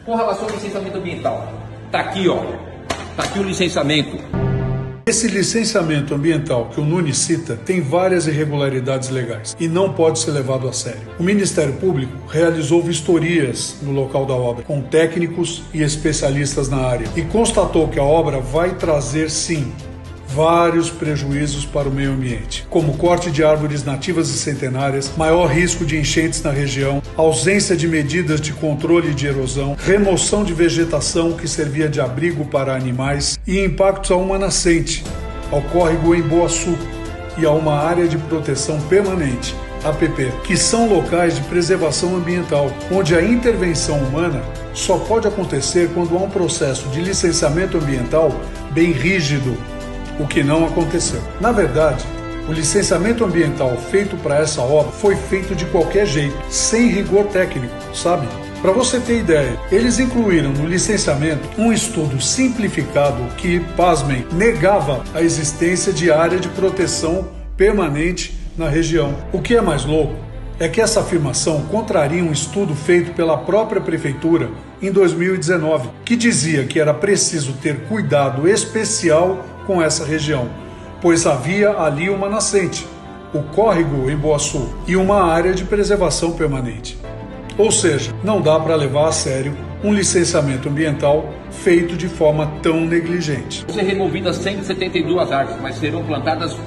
Com relação ao licenciamento ambiental, tá aqui, ó. Tá aqui o licenciamento. Esse licenciamento ambiental que o Nunes cita tem várias irregularidades legais e não pode ser levado a sério. O Ministério Público realizou vistorias no local da obra com técnicos e especialistas na área e constatou que a obra vai trazer, sim, vários prejuízos para o meio ambiente, como corte de árvores nativas e centenárias, maior risco de enchentes na região, ausência de medidas de controle de erosão, remoção de vegetação que servia de abrigo para animais e impactos a uma nascente, ao córrego Emboaçu e a uma área de proteção permanente, APP, que são locais de preservação ambiental, onde a intervenção humana só pode acontecer quando há um processo de licenciamento ambiental bem rígido, o que não aconteceu. Na verdade, o licenciamento ambiental feito para essa obra foi feito de qualquer jeito, sem rigor técnico, sabe? Para você ter ideia, eles incluíram no licenciamento um estudo simplificado que, pasmem, negava a existência de área de proteção permanente na região. O que é mais louco é que essa afirmação contraria um estudo feito pela própria prefeitura em 2019, que dizia que era preciso ter cuidado especial com essa região, pois havia ali uma nascente, o córrego Emboaçu, e uma área de preservação permanente. Ou seja, não dá para levar a sério um licenciamento ambiental feito de forma tão negligente. Vão ser removidas 172 árvores, mas serão plantadas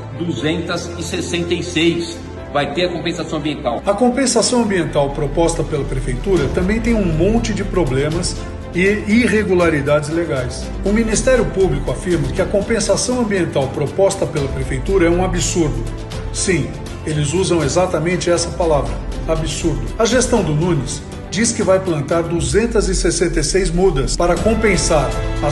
266. Vai ter a compensação ambiental. A compensação ambiental proposta pela prefeitura também tem um monte de problemas e irregularidades legais. O Ministério Público afirma que a compensação ambiental proposta pela prefeitura é um absurdo. Sim, eles usam exatamente essa palavra, absurdo. A gestão do Nunes diz que vai plantar 266 mudas para compensar as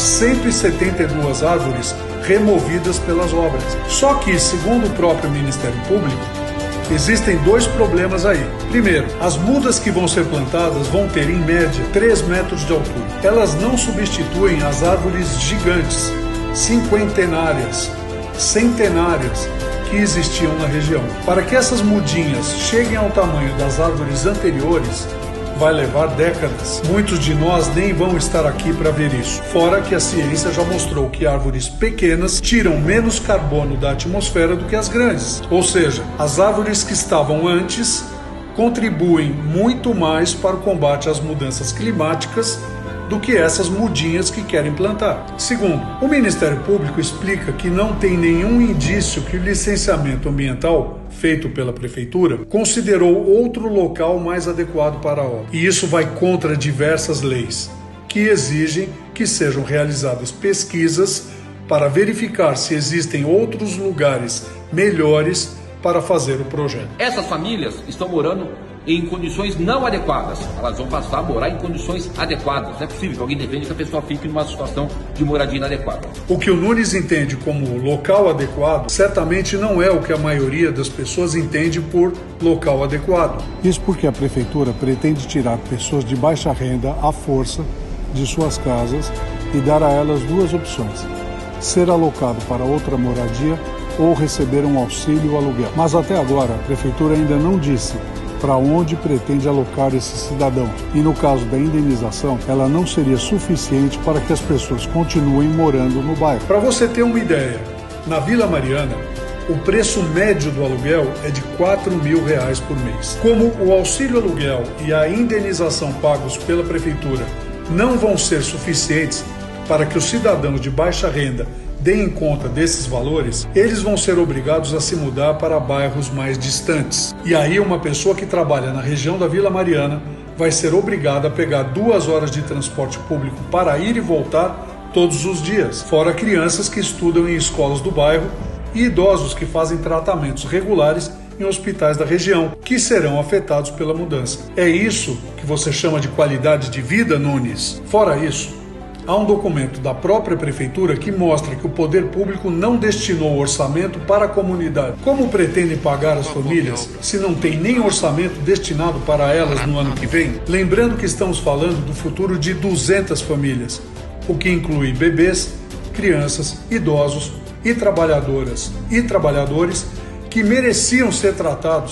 172 árvores removidas pelas obras. Só que, segundo o próprio Ministério Público, existem dois problemas aí. Primeiro, as mudas que vão ser plantadas vão ter, em média, 3 metros de altura. Elas não substituem as árvores gigantes, cinquentenárias, centenárias, que existiam na região. Para que essas mudinhas cheguem ao tamanho das árvores anteriores, vai levar décadas. Muitos de nós nem vão estar aqui para ver isso. Fora que a ciência já mostrou que árvores pequenas tiram menos carbono da atmosfera do que as grandes. Ou seja, as árvores que estavam antes contribuem muito mais para o combate às mudanças climáticas do que essas mudinhas que querem plantar. Segundo, o Ministério Público explica que não tem nenhum indício que o licenciamento ambiental feito pela prefeitura considerou outro local mais adequado para a obra. E isso vai contra diversas leis que exigem que sejam realizadas pesquisas para verificar se existem outros lugares melhores para fazer o projeto. Essas famílias estão morando em condições não adequadas. Elas vão passar a morar em condições adequadas. Não é possível que alguém defenda que a pessoa fique numa situação de moradia inadequada. O que o Nunes entende como local adequado, certamente não é o que a maioria das pessoas entende por local adequado. Isso porque a prefeitura pretende tirar pessoas de baixa renda à força de suas casas e dar a elas duas opções: ser alocado para outra moradia ou receber um auxílio aluguel. Mas até agora a prefeitura ainda não disse para onde pretende alocar esse cidadão. E no caso da indenização, ela não seria suficiente para que as pessoas continuem morando no bairro. Para você ter uma ideia, na Vila Mariana, o preço médio do aluguel é de R$4.000 por mês. Como o auxílio aluguel e a indenização pagos pela prefeitura não vão ser suficientes para que os cidadãos de baixa renda deem conta desses valores, eles vão ser obrigados a se mudar para bairros mais distantes. E aí uma pessoa que trabalha na região da Vila Mariana vai ser obrigada a pegar 2 horas de transporte público para ir e voltar todos os dias, fora crianças que estudam em escolas do bairro e idosos que fazem tratamentos regulares em hospitais da região, que serão afetados pela mudança. É isso que você chama de qualidade de vida, Nunes? Fora isso, há um documento da própria prefeitura que mostra que o poder público não destinou orçamento para a comunidade. Como pretendem pagar as famílias se não tem nem orçamento destinado para elas no ano que vem? Lembrando que estamos falando do futuro de 200 famílias, o que inclui bebês, crianças, idosos e trabalhadoras e trabalhadores que mereciam ser tratados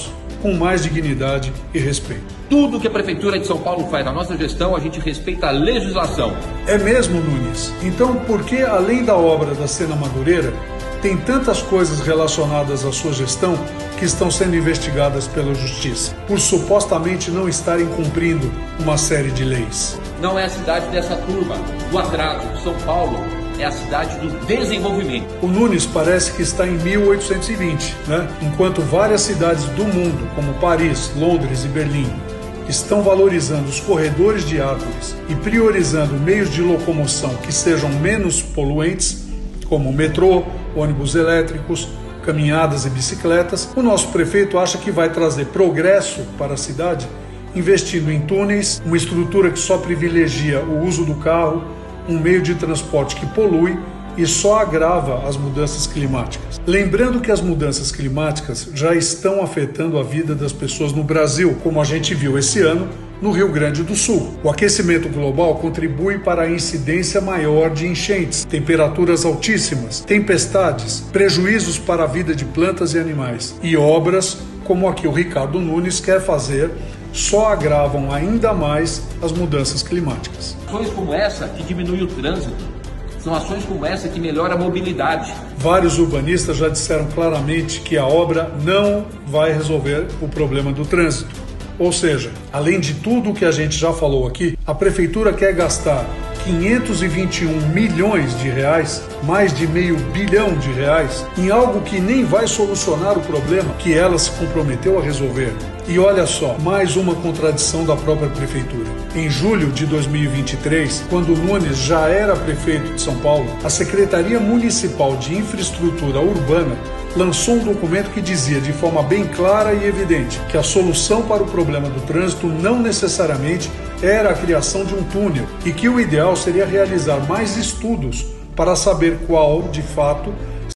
com mais dignidade e respeito. Tudo que a Prefeitura de São Paulo faz na nossa gestão, a gente respeita a legislação. É mesmo, Nunes? Então, por que, além da obra da Sena Madureira, tem tantas coisas relacionadas à sua gestão que estão sendo investigadas pela Justiça, por supostamente não estarem cumprindo uma série de leis? Não é a cidade dessa turma, do atraso. São Paulo é a cidade do desenvolvimento. O Nunes parece que está em 1820, né? Enquanto várias cidades do mundo, como Paris, Londres e Berlim, estão valorizando os corredores de árvores e priorizando meios de locomoção que sejam menos poluentes, como metrô, ônibus elétricos, caminhadas e bicicletas, o nosso prefeito acha que vai trazer progresso para a cidade investindo em túneis, uma estrutura que só privilegia o uso do carro, um meio de transporte que polui e só agrava as mudanças climáticas. Lembrando que as mudanças climáticas já estão afetando a vida das pessoas no Brasil, como a gente viu esse ano no Rio Grande do Sul. O aquecimento global contribui para a incidência maior de enchentes, temperaturas altíssimas, tempestades, prejuízos para a vida de plantas e animais. E obras como a que o Ricardo Nunes quer fazer só agravam ainda mais as mudanças climáticas. Ações como essa que diminuem o trânsito. São ações como essa que melhoram a mobilidade. Vários urbanistas já disseram claramente que a obra não vai resolver o problema do trânsito. Ou seja, além de tudo o que a gente já falou aqui, a Prefeitura quer gastar 521 milhões de reais, mais de R$500 bilhão, em algo que nem vai solucionar o problema que ela se comprometeu a resolver. E olha só, mais uma contradição da própria Prefeitura. Em julho de 2023, quando Nunes já era prefeito de São Paulo, a Secretaria Municipal de Infraestrutura Urbana lançou um documento que dizia de forma bem clara e evidente que a solução para o problema do trânsito não necessariamente era a criação de um túnel e que o ideal seria realizar mais estudos para saber qual, de fato,